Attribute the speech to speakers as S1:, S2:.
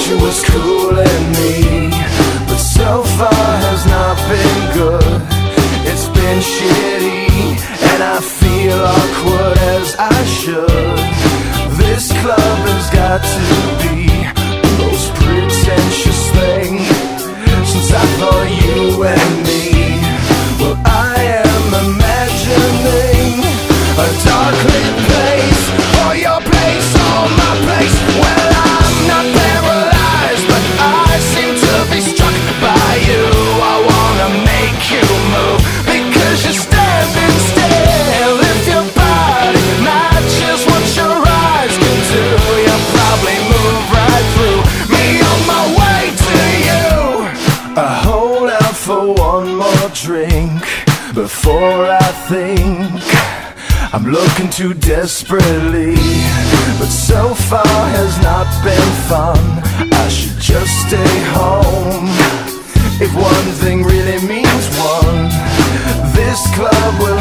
S1: she was cooling me, but so far has not been good. It's been shitty, and I feel awkward as I should. This club has got to be the most pretentious thing since I thought you and me. Well, I am imagining a dark lit place, or your place, or my place. Well, I'm not paralyzed, but I seem to be struck by you. I wanna make you move, because you're standing still. If your body matches what your eyes can do, you'll probably move right through me on my way to you. I hold out for one more drink before I think I'm looking too desperately, but so far has not been fun. I should just stay home. If one thing really means one, this club will